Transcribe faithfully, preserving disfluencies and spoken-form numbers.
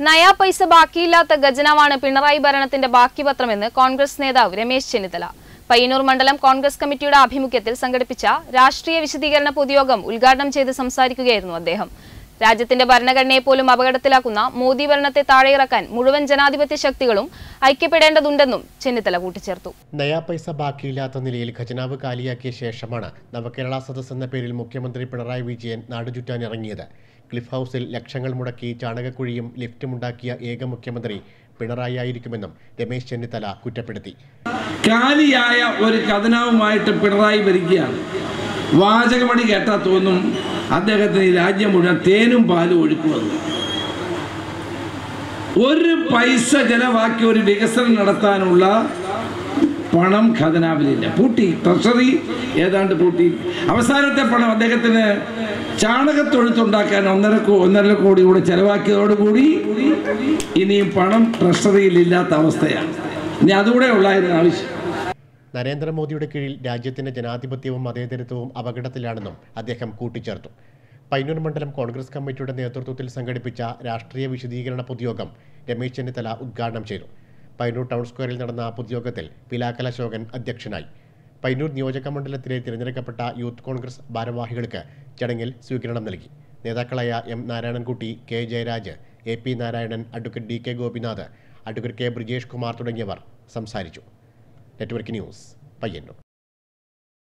നയാ പൈസ ബാക്കിയില്ലാത്ത ഖജനാവാണ് പിണറായി ഭരണത്തിന്റെ ബാക്കിപത്രമെന്ന് കോൺഗ്രസ് നേതാവ് രമേശ് ചെന്നിത്തല പയ്യന്നൂർ മണ്ഡലം കോൺഗ്രസ് കമ്മിറ്റിയുടെ ആഭിമുഖ്യത്തിൽ സംഘടിപ്പിച്ച രാഷ്ട്രീയ വിശദീകരണ പൊതുയോഗം ഉദ്ഘാടനം ചെയ്ത് സംസാരിക്കുകയായിരുന്നു അദ്ദേഹം. രാജ്യത്തിന്റെ ഭരണഘടനയെ പോലും അപകടത്തിലാക്കുന്ന മോദി ഭരണത്തെ താഴെയിറക്കാൻ മുഴുവൻ ജനാധിപത്യ ശക്തികളും ഐക്യപ്പെടേണ്ടതുണ്ടെന്നും ചെന്നിത്തല കൂട്ടിച്ചേർത്തു. നയാ പൈസ ബാക്കിയില്ലാത്ത നിലയിൽ ഖജനാവ് കാലിയാക്കിയ ശേഷമാണ് നവകേരള സദസ് എന്ന പേരിൽ മുഖ്യമന്ത്രി പിണറായി വിജയൻ നാടുചുറ്റാനിറങ്ങിയത്. ക്ലിഫ് ഹൗസിൽ ലക്ഷങ്ങൾ മുടക്കി ചാണകക്കുഴിയും ലിഫ്റ്റുമുണ്ടാക്കിയ ഏക മുഖ്യമന്ത്രി പിണറായി ആയിരിക്കുമെന്നും രമേശ് ചെന്നിത്തല കുറ്റപ്പെടുത്തി. കാലിയായ ഒരു ഖജനാവുമായിട്ട് പിണറായി ഭരിക്കുകയാണ്. വാചകമണി കേട്ടാൽ തോന്നും അദ്ദേഹത്തിന് രാജ്യം മുഴുവൻ തേനും പാലും ഒഴുക്കുമെന്ന്. ഒരു പൈസ ചെലവാക്കി ഒരു വികസനം നടത്താനുള്ള പണം ഖജനാവിലില്ല. പൂട്ടി, ട്രഷറി ഏതാണ്ട് പൂട്ടി. അവസാനത്തെ പണം അദ്ദേഹത്തിന് ചാണകത്തൊഴുത്തുണ്ടാക്കാൻ ഒന്നര ഒന്നര കോടി കൂടി ചെലവാക്കിയതോടുകൂടി ഇനിയും പണം ട്രഷറിയിൽ ഇല്ലാത്ത അവസ്ഥയാണ്. ഇനി അതുകൂടെ ഉള്ളായിരുന്നു ആവശ്യം. നരേന്ദ്രമോദിയുടെ കീഴിൽ രാജ്യത്തിന്റെ ജനാധിപത്യവും മതേതരത്വവും അപകടത്തിലാണെന്നും അദ്ദേഹം കൂട്ടിച്ചേർത്തു. പയ്യന്നൂർ മണ്ഡലം കോൺഗ്രസ് കമ്മിറ്റിയുടെ നേതൃത്വത്തിൽ സംഘടിപ്പിച്ച രാഷ്ട്രീയ വിശദീകരണ പൊതുയോഗം രമേശ് ചെന്നിത്തല ഉദ്ഘാടനം ചെയ്തു. പയ്യന്നൂർ ടൗൺ സ്ക്വയറിൽ നടന്ന പൊതുയോഗത്തിൽ പിലാക്കൽ അശോകൻ അധ്യക്ഷനായി. പയ്യന്നൂർ നിയോജക മണ്ഡലത്തിലെ തിരഞ്ഞെടുക്കപ്പെട്ട യൂത്ത് കോൺഗ്രസ് ഭാരവാഹികൾക്ക് ചടങ്ങിൽ സ്വീകരണം നൽകി. നേതാക്കളായ M Narayanankutty, K Jayaraj, A P Narayanan, advocate D K Gopinath, advocate K Brijesh Kumar തുടങ്ങിയവർ സംസാരിച്ചു. Network news, Payyanur.